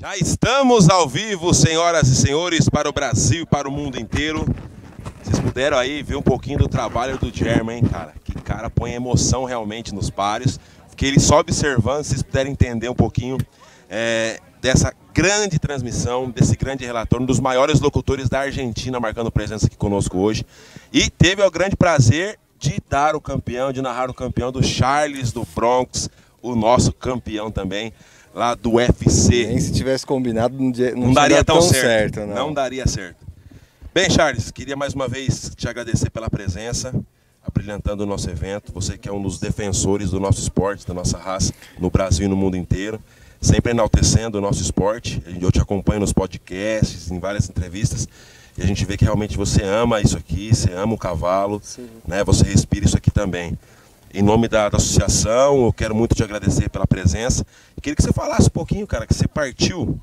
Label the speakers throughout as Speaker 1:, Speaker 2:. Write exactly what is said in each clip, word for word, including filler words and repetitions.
Speaker 1: Já estamos ao vivo, senhoras e senhores, para o Brasil e para o mundo inteiro. Vocês puderam aí ver um pouquinho do trabalho do German, hein, cara? Que cara põe emoção realmente nos páreos. Fiquei ele só observando, se vocês puderem entender um pouquinho é, dessa grande transmissão, desse grande relator, um dos maiores locutores da Argentina marcando presença aqui conosco hoje. E teve o grande prazer de dar o campeão, de narrar o campeão do Charles do Bronx, o nosso campeão também, lá do U F C.
Speaker 2: Nem se tivesse combinado, não, não,
Speaker 1: não daria tão,
Speaker 2: tão
Speaker 1: certo.
Speaker 2: certo não.
Speaker 1: não daria certo. Bem, Charles, queria mais uma vez te agradecer pela presença, abrilhantando o nosso evento. Você que é um dos defensores do nosso esporte, da nossa raça, no Brasil e no mundo inteiro. Sempre enaltecendo o nosso esporte. Eu te acompanho nos podcasts, em várias entrevistas. E a gente vê que realmente você ama isso aqui, você ama o cavalo, né? Você respira isso aqui também. Em nome da, da associação, eu quero muito te agradecer pela presença. E queria que você falasse um pouquinho, cara, que você partiu.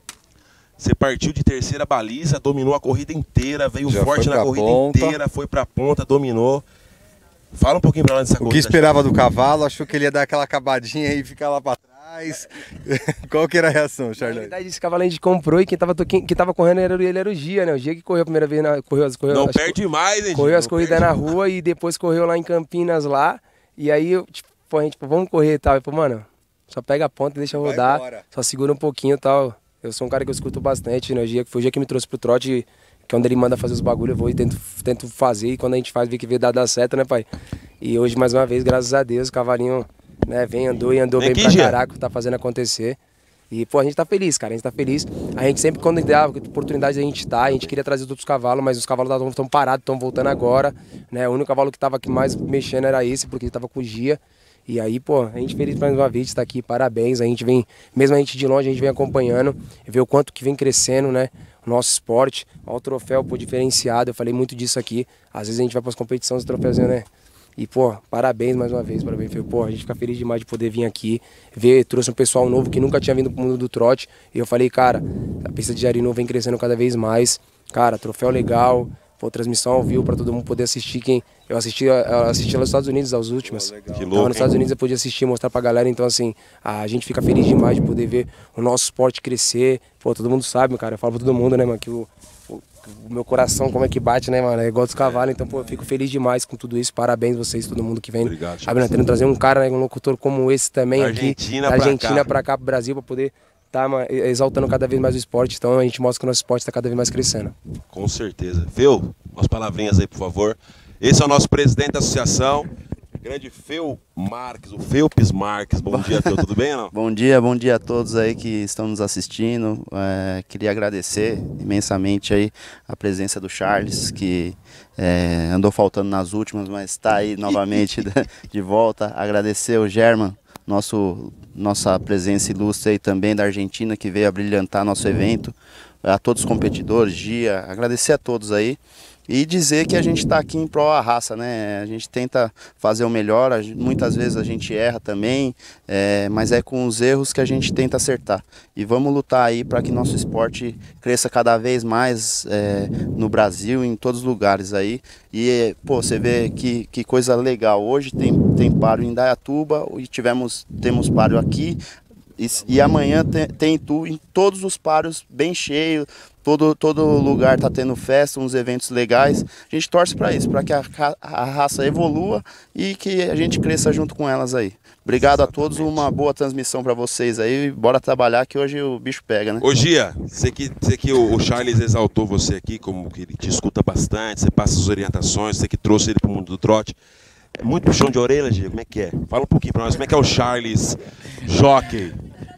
Speaker 1: Você partiu de terceira baliza, dominou a corrida inteira, veio Já forte na corrida ponta. inteira, foi pra ponta, dominou. Fala um pouquinho pra nós dessa
Speaker 2: corrida.
Speaker 1: O que
Speaker 2: esperava do cavalo, achou que ele ia dar aquela acabadinha e ficar lá pra trás. Qual que era a reação, Charles? Na verdade,
Speaker 3: esse cavalo a gente comprou e quem tava, quem, quem tava correndo era, ele era o Gia, né? O Gia que correu a primeira vez, na, correu as correu,
Speaker 1: Não
Speaker 3: as,
Speaker 1: perde mais, hein,
Speaker 3: Correu as corridas na rua e depois correu lá em Campinas lá. E aí, eu, tipo, a gente, tipo, vamos correr e tal. Eu falei, mano, só pega a ponta e deixa eu rodar, só segura um pouquinho e tal. Eu sou um cara que eu escuto bastante, né? O Gia, foi o Gia que me trouxe pro trote, que é onde ele manda fazer os bagulhos, eu vou e tento, tento fazer. E quando a gente faz, vê que vê dar, dar certo, né, pai? E hoje, mais uma vez, graças a Deus, o cavalinho, né, vem, andou e andou bem pra caraca, tá fazendo acontecer. E, pô, a gente tá feliz, cara, a gente tá feliz. A gente sempre, quando dá a oportunidade a gente tá, a gente queria trazer os outros cavalos, mas os cavalos estão parados, estão voltando agora, né? O único cavalo que tava aqui mais mexendo era esse, porque ele tava com o Gia. E aí, pô, a gente feliz mais uma vez de estar aqui, parabéns. A gente vem, mesmo a gente de longe, a gente vem acompanhando, vê o quanto que vem crescendo, né? O nosso esporte, olha o troféu, pô, diferenciado. Eu falei muito disso aqui. Às vezes a gente vai para as competições, o troféuzinho, né? E, pô, parabéns mais uma vez, parabéns. Pô, a gente fica feliz demais de poder vir aqui, ver, trouxe um pessoal novo que nunca tinha vindo pro mundo do trote. E eu falei, cara, a pista de Jarinu vem crescendo cada vez mais. Cara, troféu legal. Pô, transmissão ao vivo para todo mundo poder assistir. Quem eu assisti, eu assisti lá nos Estados Unidos, as últimas.
Speaker 1: Que louco,
Speaker 3: então, nos Estados Unidos eu podia assistir, mostrar pra galera. Então, assim, a gente fica feliz demais de poder ver o nosso esporte crescer. Pô, todo mundo sabe, cara. Eu falo pra todo mundo, né, mano, que o, o, o meu coração, como é que bate, né, mano? É igual dos cavalos. Então, pô, eu fico feliz demais com tudo isso. Parabéns vocês, todo mundo que vem.
Speaker 1: Obrigado,
Speaker 3: tentando trazer um cara, né, um locutor como esse também
Speaker 1: da
Speaker 3: aqui.
Speaker 1: Argentina
Speaker 3: da
Speaker 1: pra
Speaker 3: Argentina
Speaker 1: cá.
Speaker 3: pra cá, pro Brasil, pra poder tá exaltando cada vez mais o esporte. Então, a gente mostra que o nosso esporte tá cada vez mais crescendo.
Speaker 1: Com certeza. Feu, umas palavrinhas aí, por favor. Esse é o nosso presidente da associação, grande Feu Marques, o Felps Marques. Bom dia, Feu, tudo bem ou não?
Speaker 4: Bom dia, bom dia a todos aí que estão nos assistindo. É, queria agradecer imensamente aí a presença do Charles, que é, andou faltando nas últimas, mas está aí novamente de volta. Agradecer o German, nosso, nossa presença ilustre aí também da Argentina, que veio a brilhantar nosso evento. A todos os competidores, Gia, agradecer a todos aí. E dizer que a gente está aqui em prol da raça, né? A gente tenta fazer o melhor, muitas vezes a gente erra também, é, mas é com os erros que a gente tenta acertar. E vamos lutar aí para que nosso esporte cresça cada vez mais é, no Brasil, em todos os lugares aí. E, pô, você vê que, que coisa legal. Hoje tem, tem páreo em Indaiatuba e tivemos, temos páreo aqui. E, e amanhã tem, tem tu em todos os páreos bem cheio, todo, todo lugar tá tendo festa, uns eventos legais. A gente torce para isso, para que a, a raça evolua e que a gente cresça junto com elas aí. Obrigado Exatamente. a todos, uma boa transmissão para vocês aí. Bora trabalhar que hoje o bicho pega, né?
Speaker 1: Ô Gia, sei que, sei que o, o Charles exaltou você aqui, como que ele te escuta bastante, você passa as orientações, você que trouxe ele pro mundo do trote. É muito puxão de orelha, Gia, como é que é? Fala um pouquinho pra nós, como é que é o Charles Jockey?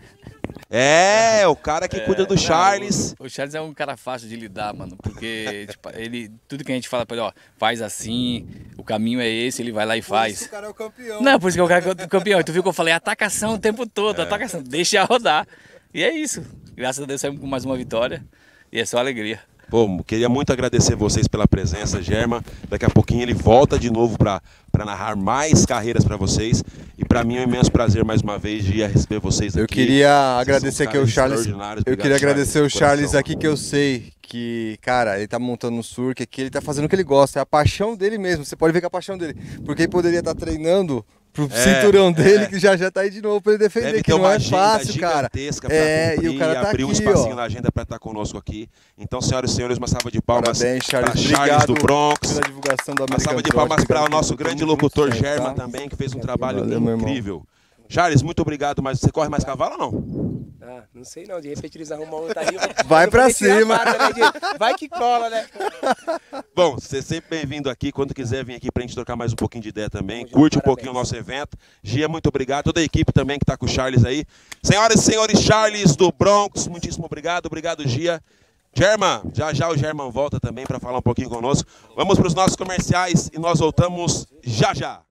Speaker 1: É, o cara que é, cuida do Charles.
Speaker 5: Não, o, o Charles é um cara fácil de lidar, mano, porque tipo, ele, tudo que a gente fala pra ele, ó, faz assim, o caminho é esse, ele vai lá e faz. Por isso que o cara é o campeão. Não, por isso que o cara é o campeão. E tu viu que eu falei, atacação o tempo todo, é. atacação, deixa rodar. E é isso. Graças a Deus saímos com mais uma vitória e é só alegria.
Speaker 1: Pô, queria muito agradecer vocês pela presença, Germa. Daqui a pouquinho ele volta de novo para narrar mais carreiras para vocês. E para mim é um imenso prazer mais uma vez de receber vocês aqui.
Speaker 2: Eu queria agradecer aqui o Charles. Eu queria agradecer o Charles aqui, que eu sei que, cara, ele tá montando um surk aqui, ele tá fazendo o que ele gosta, é a paixão dele mesmo. Você pode ver que é a paixão dele, porque ele poderia estar treinando pro é, cinturão dele, é. que já já tá aí de novo pra ele defender,
Speaker 1: Deve
Speaker 2: que não é fácil, cara.
Speaker 1: É,
Speaker 2: e o cara tá
Speaker 1: abriu
Speaker 2: aqui,
Speaker 1: um espacinho
Speaker 2: ó.
Speaker 1: na agenda pra estar conosco aqui. Então, senhoras e senhores, uma salva de palmas
Speaker 2: Parabéns, Charles.
Speaker 1: pra Charles do Bronx.
Speaker 2: Pela divulgação do
Speaker 1: Uma salva de palmas para o nosso grande locutor Germa
Speaker 2: tá?
Speaker 1: também, que fez um trabalho
Speaker 2: Valeu,
Speaker 1: incrível. Charles, muito obrigado, mas você corre mais cavalo ou não?
Speaker 3: Ah, não sei não, de repente eles arrumam outra aí.
Speaker 2: Vai pra cima.
Speaker 3: Barra, né? Vai que cola, né?
Speaker 1: Bom, você é sempre bem-vindo aqui, quando quiser vir aqui pra gente trocar mais um pouquinho de ideia também. Curte um pouquinho o nosso evento. Gia, muito obrigado. Toda a equipe também que tá com o Charles aí. Senhoras e senhores, Charles do Bronx, muitíssimo obrigado. Obrigado, Gia. German, já já o German volta também para falar um pouquinho conosco. Vamos para os nossos comerciais e nós voltamos já já.